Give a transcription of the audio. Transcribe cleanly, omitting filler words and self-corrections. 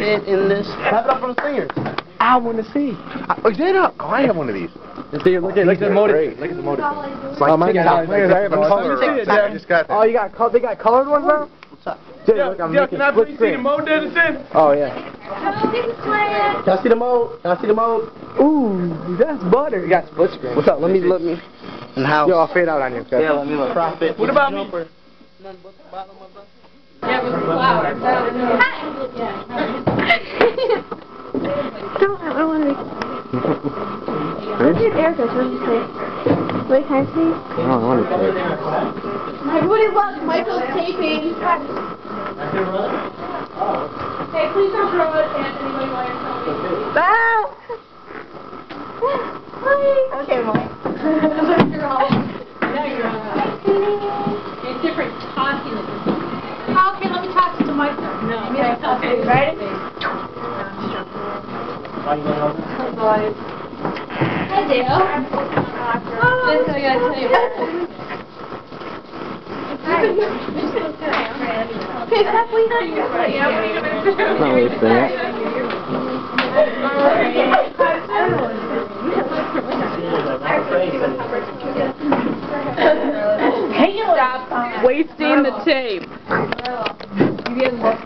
fit in this? Have it up for the singers. I want to see. Oh, is that up? Oh, I have one of these. See, look at the motive. Look at the motive. It's Oh, mine got color. I just got that. Oh, you got they got colored ones now? What's up? Dude, look, I'm making split screen. mode that it's in? Oh yeah. Can I see the mode? Can I see the mode? Ooh, that's butter. You got split screen. What's up? Let me. And how? Yo, I'll fade out on you. Okay? Yeah, let me look. Profit. What about me? None but the bottom of the... Yeah, with the flower. Don't, I don't want to be... What's your Erica? What did you say? Wait, can I see? I don't want to. Everybody loves Michael's taping. Hey, please don't throw it at anybody while you're filming. Ah! Please. Okay, Mike. You're all... Now you're on. It's different talking at this point. Okay, let me talk to Mike. No, okay. Ready? Hi, Dale. This I gotta tell you about. Okay, stop waiting. Not wasting it. Hey, stop wasting the tape. You getting